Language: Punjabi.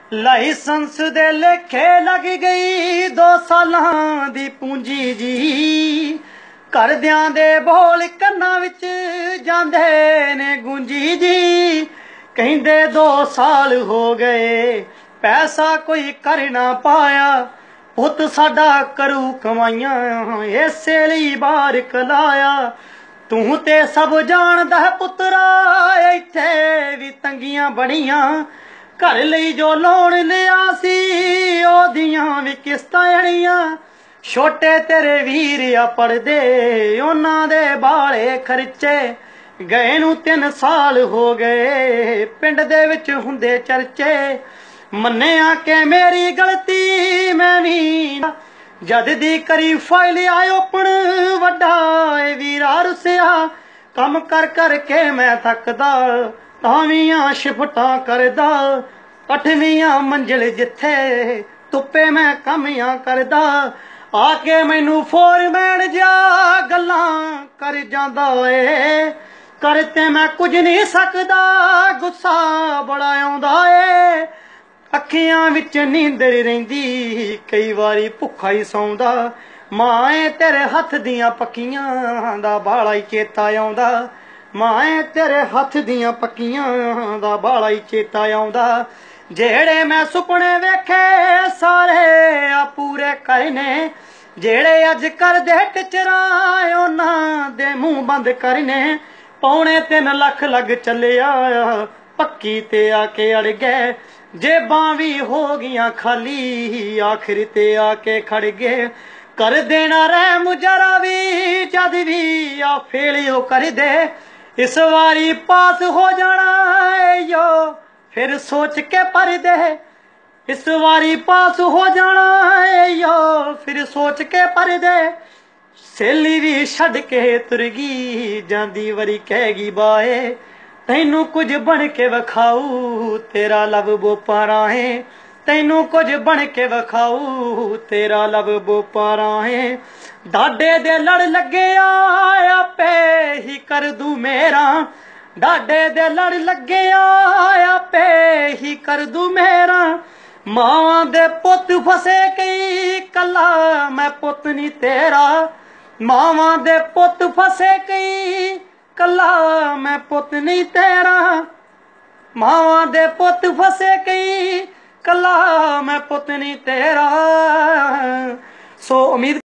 ਲਾਇਸੈਂਸ ਦੇ ਲੇਖੇ ਲੱਗ ਗਈ 2 ਸਾਲਾਂ ਦੀ ਪੂੰਜੀ ਜੀ। ਘਰਦਿਆਂ ਦੇ ਬੋਲ ਕੰਨਾਂ ਵਿੱਚ ਜਾਂਦੇ ਨੇ ਗੂੰਜੀ ਜੀ। ਕਹਿੰਦੇ 2 ਸਾਲ ਹੋ ਗਏ ਪੈਸਾ ਕੋਈ ਕਰ ਨਾ ਪਾਇਆ, ਪੁੱਤ ਸਾਡਾ ਕਰੂ ਕਮਾਈਆਂ ਇਸੇ ਲਈ ਬਾਹਰ ਕਲਾਇਆ। ਤੂੰ ਤੇ ਸਭ ਜਾਣਦਾ ਪੁੱਤਰਾ ਇੱਥੇ ਵੀ ਤੰਗੀਆਂ ਬਣੀਆਂ, ਘਰ ਲਈ ਜੋ ਲੋਨ ਲਿਆ ਸੀ ਉਹਦੀਆਂ ਵੀ ਕਿਸ਼ਤਾਂ ਅੜੀਆਂ। ਛੋਟੇ ਤੇਰੇ ਵੀਰ ਆ ਪੜਦੇ ਉਹਨਾਂ ਦੇ ਬਾਲੇ ਖਰਚੇ, ਗਏ ਨੂੰ 3 ਸਾਲ ਹੋ ਗਏ ਪਿੰਡ ਦੇ ਵਿੱਚ ਹੁੰਦੇ ਚਰਚੇ। ਮੰਨਿਆ ਕਿ ਮੇਰੀ ਗਲਤੀ ਮੈਂ ਵੀ ਜਦ ਦੀ ਕਰੀ ਫਾਈਲ ਆਇ ਓਪਨ, ਵੱਡਾ ਏ ਵੀਰਾ ਰੁਸਿਆ ਕੰਮ ਕਰ ਕਰਕੇ ਮੈਂ ਥੱਕਦਾ, ਤਾਵੀਆਂ ਸ਼ਿਫਟਾਂ ਕਰਦਾ 8ਵੀਂ ਮੰਜ਼ਿਲ ਜਿੱਥੇ ਧੁੱਪੇ ਮੈਂ ਕੰਮਿਆਂ ਕਰਦਾ। ਆ ਕੇ ਮੈਨੂੰ ਫੋਰਮੈਨ ਜਿਹਾ ਗੱਲਾਂ ਕਰ ਜਾਂਦਾ ਏ, ਕਰ ਤੇ ਮੈਂ ਕੁਝ ਨਹੀਂ ਸਕਦਾ ਗੁੱਸਾ ਬੜਾ ਆਉਂਦਾ ਏ। ਅੱਖੀਆਂ ਵਿੱਚ ਨੀਂਦਰ ਰਹਿੰਦੀ ਕਈ ਵਾਰੀ ਭੁੱਖਾ ਹੀ ਸੌਂਦਾ, ਮਾਂ ਏ ਤੇਰੇ ਹੱਥ ਦੀਆਂ ਪੱਕੀਆਂ ਦਾ ਬਾਲਾ ਹੀ ਚੇਤਾ ਆਉਂਦਾ। ਮਾਂ ਏ ਤੇਰੇ ਹੱਥ ਦੀਆਂ ਪੱਕੀਆਂ ਦਾ ਬਾਲਾ ਹੀ ਚੇਤਾ ਆਉਂਦਾ। ਜਿਹੜੇ ਮੈਂ ਸੁਪਨੇ ਵੇਖੇ ਸਾਰੇ ਆ ਪੂਰੇ ਕਰਨੇ, ਜਿਹੜੇ ਅੱਜ ਕਰਦੇ ਟਿਚਰਾਂ ਉਹਨਾਂ ਦੇ ਮੂੰਹ ਬੰਦ ਕਰਨੇ। 3.25 ਲੱਖ ਲੱਗ ਚੱਲਿਆ ਪੱਕੀ ਤੇ ਆ ਕੇ ਅੜ ਗਏ, ਜੇਬਾਂ ਵੀ ਹੋ ਗਈਆਂ ਖਾਲੀ ਆਖਿਰ ਤੇ ਆ ਕੇ ਖੜ ਗਏ। ਕਰ ਦੇਣਾ ਰਹਿਮ ਜਰਾ ਵੀ ਜਦ ਵੀ ਆ ਫੇਲਿਓ ਕਰਦੇ, ਇਸ ਵਾਰੀ ਪਾਸ ਹੋ ਜਾਣਾ ਏਯੋ ਫਿਰ ਸੋਚ ਕੇ ਪਰਦੇ। ਇਸ ਵਾਰੀ ਪਾਸ ਹੋ ਜਾਣਾ ਏਯੋ ਫਿਰ ਸੋਚ ਕੇ ਪਰਦੇ। ਸਹੇਲੀ ਵੀ ਛੱਡ ਕੇ ਤੁਰ ਗਈ ਜਾਂਦੀ ਵਾਰੀ ਕਹਿ ਗਈ ਬਾਏ, ਤੈਨੂੰ ਕੁਝ ਬਣ ਕੇ ਵਿਖਾਊ ਤੇਰਾ ਲਵ ਬੋਪਾ ਰਾਹੇ। ਤੈਨੂੰ ਕੁਝ ਬਣ ਕੇ ਵਿਖਾਊ ਤੇਰਾ ਲਵ ਬੋਪਾ ਰਾਹੇ। ਡਾਡੇ ਦੇ ਲੜ ਲੱਗਿਆ ਆਪੇ ਹੀ ਕਰ ਦੂ ਮੇਰਾ, ਡਾਡੇ ਦੇ ਲੜ ਲੱਗਿਆ ਆਪੇ ਹੀ ਕਰ ਦੂ ਮੇਰਾ। ਮਾਵਾਂ ਦੇ ਪੁੱਤ ਫਸੇ ਕਈ ਕੱਲਾ ਮੈਂ ਪੁੱਤ ਨਹੀਂ ਤੇਰਾ, ਮਾਵਾਂ ਦੇ ਪੁੱਤ ਫਸੇ ਕਈ ਕੱਲਾ ਮੈਂ ਪੁੱਤ ਨਹੀਂ ਤੇਰਾ। ਮਾਵਾਂ ਦੇ ਪੁੱਤ ਫਸੇ ਕਈ ਕੱਲਾ ਮੈਂ ਪੁੱਤ ਨਹੀਂ ਤੇਰਾ। ਸੋ ਉਮੀਦ